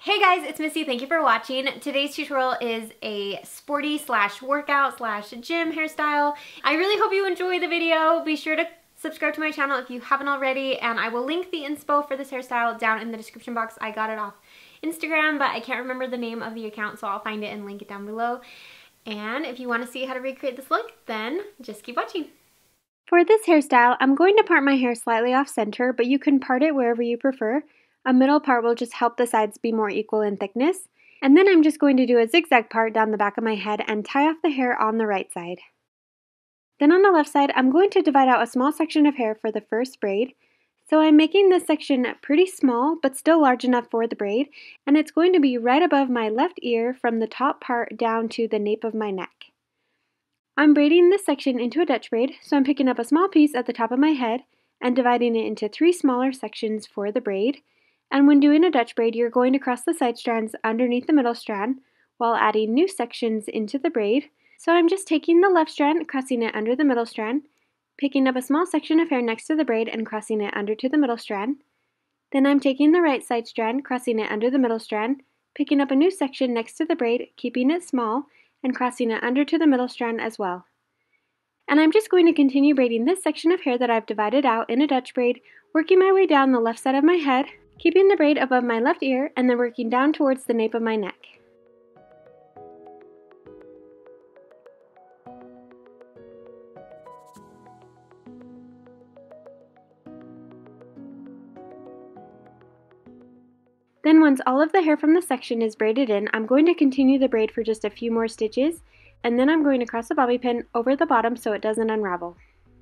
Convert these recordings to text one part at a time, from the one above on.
Hey guys, it's Missy. Thank you for watching. Today's tutorial is a sporty slash workout slash gym hairstyle. I really hope you enjoy the video. Be sure to subscribe to my channel if you haven't already, and I will link the inspo for this hairstyle down in the description box. I got it off Instagram, but I can't remember the name of the account, so I'll find it and link it down below. And if you want to see how to recreate this look, then just keep watching. For this hairstyle, I'm going to part my hair slightly off center, but you can part it wherever you prefer. A middle part will just help the sides be more equal in thickness. And then I'm just going to do a zigzag part down the back of my head and tie off the hair on the right side. Then on the left side, I'm going to divide out a small section of hair for the first braid. So I'm making this section pretty small, but still large enough for the braid, and it's going to be right above my left ear from the top part down to the nape of my neck. I'm braiding this section into a Dutch braid, so I'm picking up a small piece at the top of my head and dividing it into 3 smaller sections for the braid. And when doing a Dutch braid, you're going to cross the side strands underneath the middle strand while adding new sections into the braid. So I'm just taking the left strand, crossing it under the middle strand, picking up a small section of hair next to the braid and crossing it under to the middle strand. Then I'm taking the right side strand, crossing it under the middle strand, picking up a new section next to the braid, keeping it small, and crossing it under to the middle strand as well. And I'm just going to continue braiding this section of hair that I've divided out in a Dutch braid, working my way down the left side of my head, keeping the braid above my left ear, and then working down towards the nape of my neck. Then once all of the hair from the section is braided in, I'm going to continue the braid for just a few more stitches, and then I'm going to cross a bobby pin over the bottom so it doesn't unravel.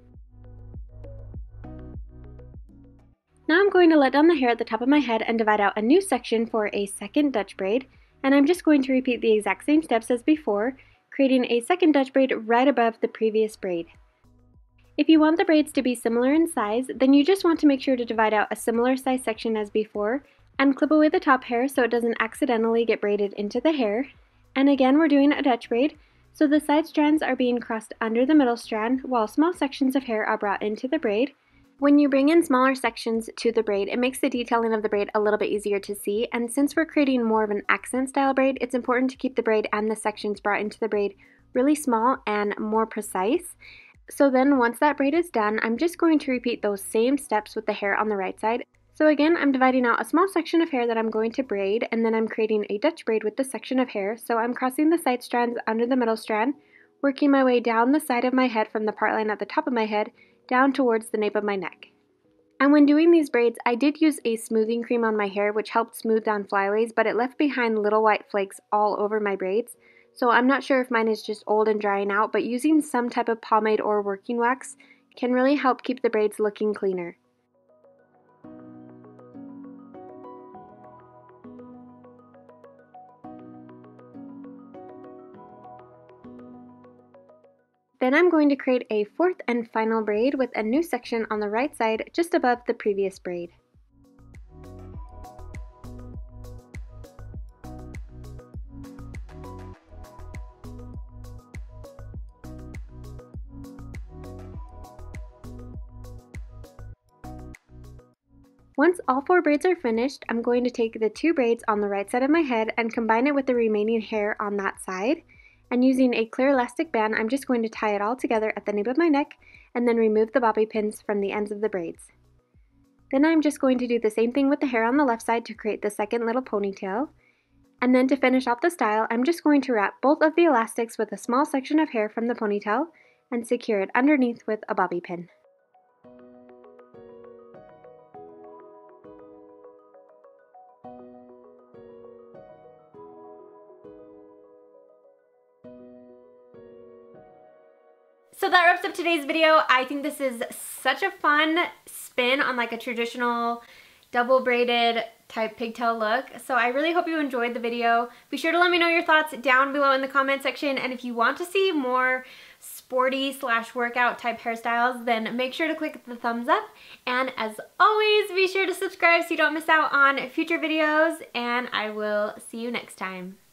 Now I'm going to let down the hair at the top of my head and divide out a new section for a second Dutch braid, and I'm just going to repeat the exact same steps as before, creating a second Dutch braid right above the previous braid. If you want the braids to be similar in size, then you just want to make sure to divide out a similar size section as before, and clip away the top hair so it doesn't accidentally get braided into the hair. And again, we're doing a Dutch braid, so the side strands are being crossed under the middle strand while small sections of hair are brought into the braid. When you bring in smaller sections to the braid, it makes the detailing of the braid a little bit easier to see, and since we're creating more of an accent style braid, it's important to keep the braid and the sections brought into the braid really small and more precise. So then once that braid is done, I'm just going to repeat those same steps with the hair on the right side. So again, I'm dividing out a small section of hair that I'm going to braid, and then I'm creating a Dutch braid with this section of hair. So I'm crossing the side strands under the middle strand, working my way down the side of my head from the part line at the top of my head, down towards the nape of my neck. And when doing these braids, I did use a smoothing cream on my hair, which helped smooth down flyaways, but it left behind little white flakes all over my braids. So I'm not sure if mine is just old and drying out, but using some type of pomade or working wax can really help keep the braids looking cleaner. Then I'm going to create a fourth and final braid with a new section on the right side just above the previous braid. Once all 4 braids are finished, I'm going to take the 2 braids on the right side of my head and combine it with the remaining hair on that side. And using a clear elastic band, I'm just going to tie it all together at the nape of my neck and then remove the bobby pins from the ends of the braids. Then I'm just going to do the same thing with the hair on the left side to create the second little ponytail. And then to finish off the style, I'm just going to wrap both of the elastics with a small section of hair from the ponytail and secure it underneath with a bobby pin. So that wraps up today's video. I think this is such a fun spin on like a traditional double braided type pigtail look. So I really hope you enjoyed the video. Be sure to let me know your thoughts down below in the comment section. And if you want to see more sporty slash workout type hairstyles, then make sure to click the thumbs up. And as always, be sure to subscribe so you don't miss out on future videos. And I will see you next time.